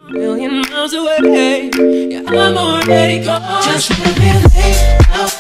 a million miles away. Yeah, I'm already gone. Just wanna be laid out